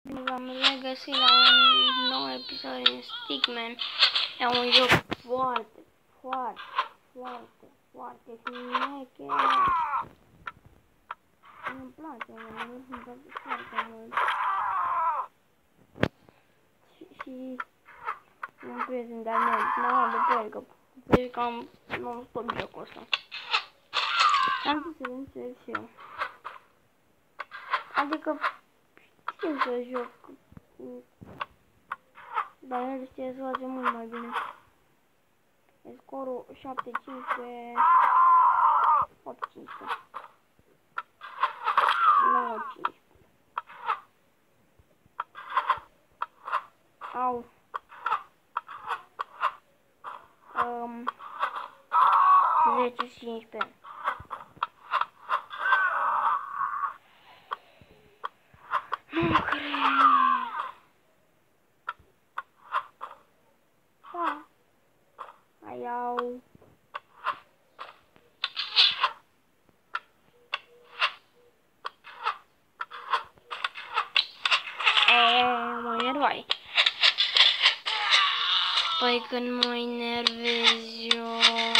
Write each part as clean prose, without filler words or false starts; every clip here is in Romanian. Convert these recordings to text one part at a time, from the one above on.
V-am regăsit la un nou episod din Stickman. E un joc foarte șmecher. Îmi place foarte mult. Și un prieten de-al meu, mama de pe el, că cam non-stop jocul ăsta. Am zis să încerc și eu. Adică știu să joc, dar el știe să face mult mai bine. E scorul 7-5 pe 8-15. 9-15. Au. 10-15. Nu cred. Da. Mai au. Mă enervai. Păi când mă enervez eu,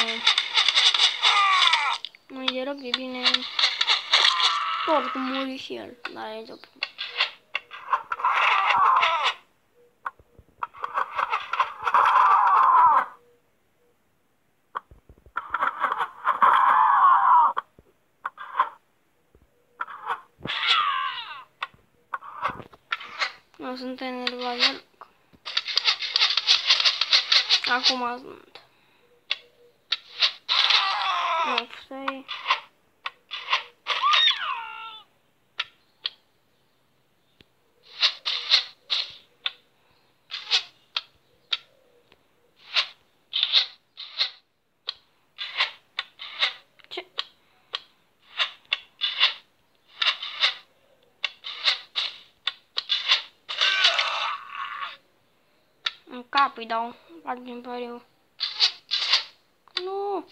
mă deloc de bine. Oricum muri și el, dar e joc. Nu sunt enervat deloc. Acum sunt. Nu, stai. Ce? În cap îi dau, fac din pariu. Nu!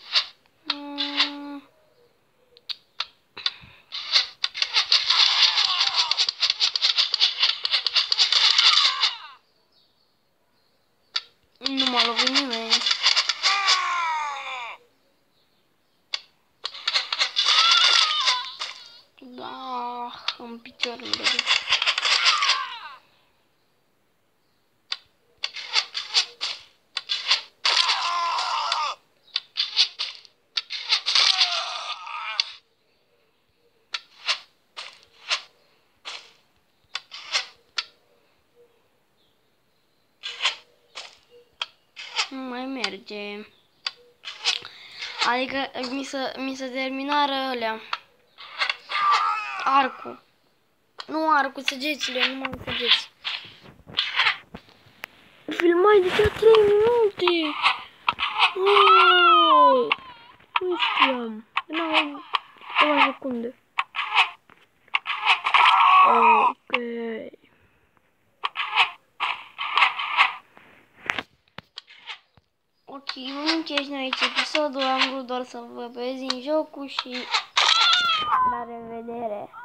Nu m-a lovit nimeni. Da, în picior îmi dă. Nu mai merge. Adică mi se terminară alea. Arcul. Nu arcul, săgețile, nu mai săgeți. Filmai deja 3 minute. Nu știam. N-au câteva secunde. Ok. Ok, vom încheia aici episodul, am vrut doar să vă prezint jocul și la revedere!